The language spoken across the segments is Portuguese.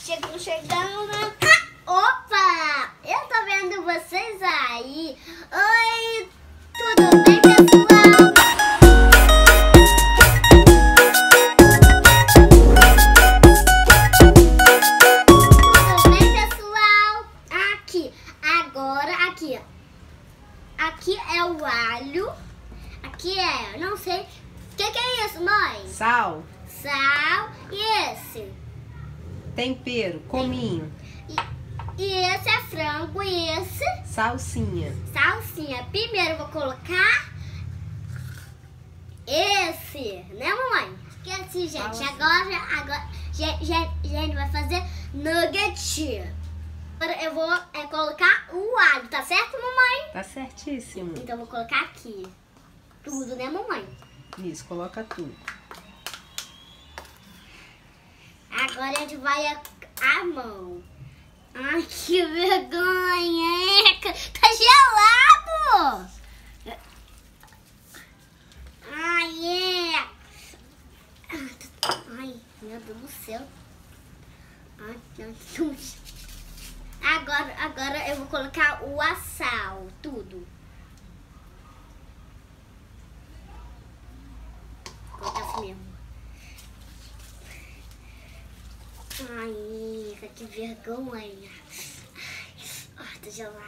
chegando. Opa! Eu tô vendo vocês aí. Oi, tudo bem, pessoal? Tudo bem, pessoal? Aqui, agora, aqui. Aqui é o alho. Aqui é, não sei. O que é isso, mãe? Sal. Sal. E esse? Tempero, cominho. E esse é frango e esse? Salsinha. Salsinha. Primeiro eu vou colocar esse, né, mamãe? Esqueci, gente. Fala. Agora, gente vai fazer nugget. Agora eu vou colocar o alho, tá certo, mamãe? Tá certíssimo. Então eu vou colocar aqui. Tudo, né, mamãe? Isso, coloca tudo. Agora a gente vai a mão. Ai, que vergonha! Tá gelado! Ai, é! Ai, meu Deus do céu! Ai, meu Deus! Agora eu vou colocar o sal, tudo. Vou colocar assim mesmo. Ai, que vergonha. Ai, tá gelada.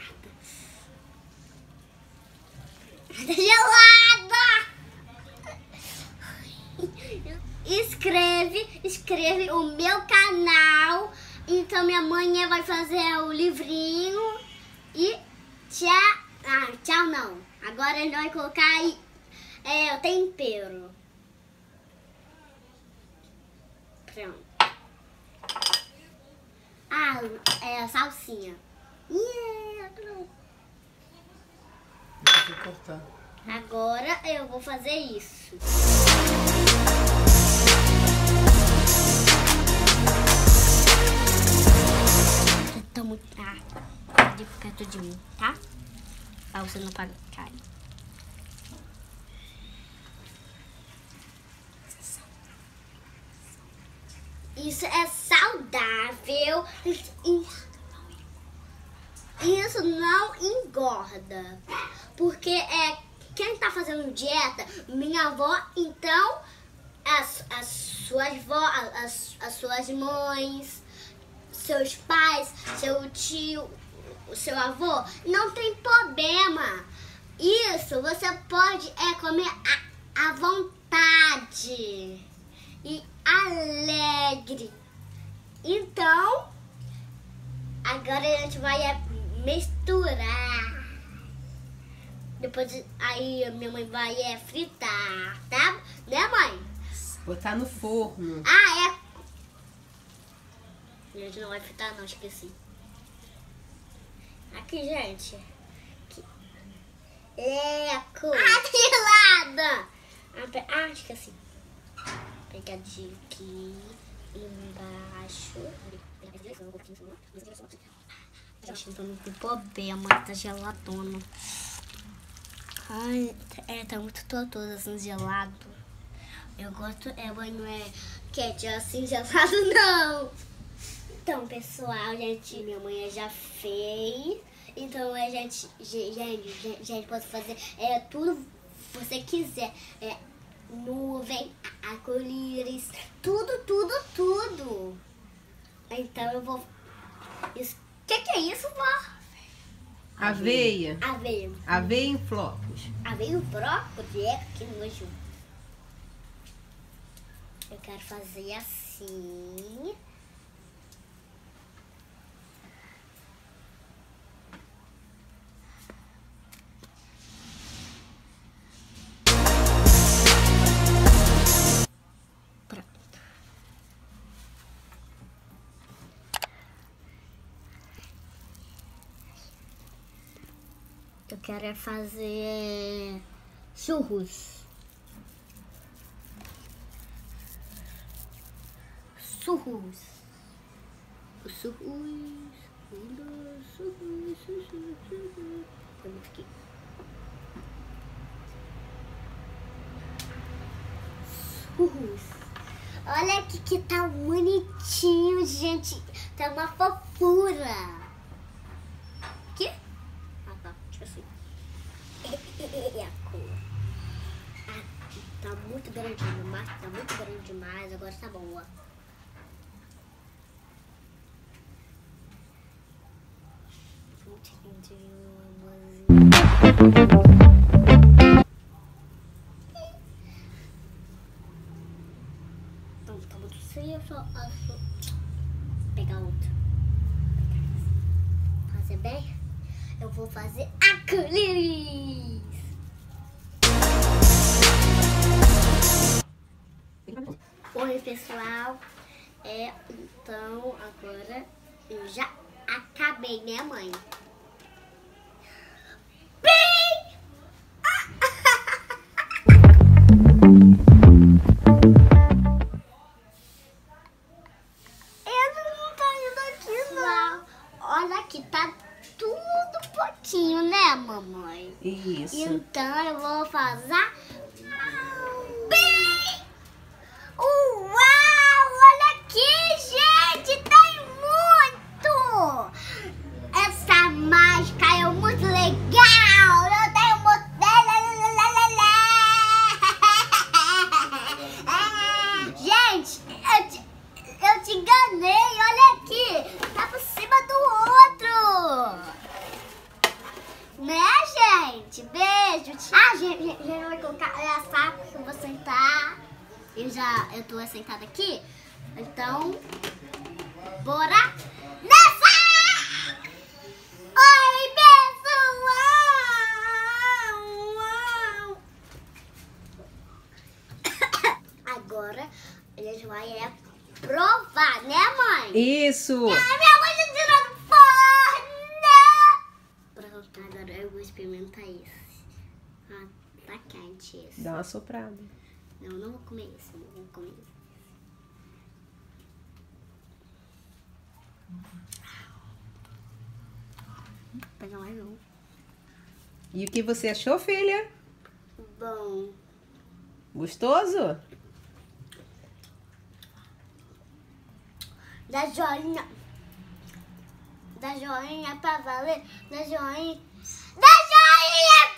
Tá gelada! Inscreve o meu canal. Então minha mãe vai fazer o livrinho. E tchau. Ah, tchau não. Agora ele vai colocar aí, o tempero. Pronto. Ah, é a salsinha. Deixa eu cortar. Agora eu vou fazer isso. Tá muito... pode ficar tudo de mim, tá? Pra você não pagar. Isso é saudável. Isso não engorda. Porque quem tá fazendo dieta, minha avó, então as suas mães, seus pais, seu tio, o seu avô, não tem problema. Isso você pode comer à vontade e alegre. Então, agora a gente vai misturar. Depois aí a minha mãe vai fritar, tá? Né, mãe? Botar no forno. A gente não vai fritar não, esqueci. Aqui, gente. Aqui. Tá gelada! Esqueci. Pegar de aqui embaixo. Gente, então não tem problema, tá geladona. Ai, tá muito todo assim gelado. Eu gosto, mas não é quente assim gelado, não. Então, pessoal, gente, minha mãe já fez. Então a gente pode fazer tudo que você quiser. Nuvem, arco-íris, tudo. Então eu vou... O que é isso, vó? Aveia. Aveia. Aveia em flocos. Aveia em flocos? Que nojo. Eu quero fazer assim. Eu quero fazer churros. Aqui. Olha aqui que tá bonitinho, gente. tá uma fofura. Aqui? Ah, tá. Tipo assim. E a cor. Ah, tá muito grande demais. Tá muito grande demais. Agora tá boa. Muito lindinho. Então, tá muito feio. Eu só pegar outro. Fazer bem? Eu vou fazer arco-íris. Oi, pessoal. Então, agora eu já acabei, né, mãe? Bem! Eu não tô indo aqui, não. Olha aqui, tá tudo pouquinho, né, mamãe? Isso. Então eu vou fazer bem. Uau! Olha aqui, gente! Tem muito! Essa mágica é muito legal! Eu tenho muito... Gente, eu te enganei! Olha aqui! Tá por cima do outro! Né, gente? Beijo! Ah, gente, vai colocar a saco que eu vou sentar. Eu tô sentada aqui. Então, bora nessa! Oi, pessoal! Agora, a gente vai provar, né, mãe? Isso. Ai, minha mãe tá tirando forno! Pronto, agora eu vou experimentar esse. Ah, tá quente esse. Dá uma soprada. Não vou comer isso, não vou comer isso. Vou pegar mais um. E o que você achou, filha? Bom. Gostoso? Dá joinha. Dá joinha pra valer. Dá joinha. Dá joinha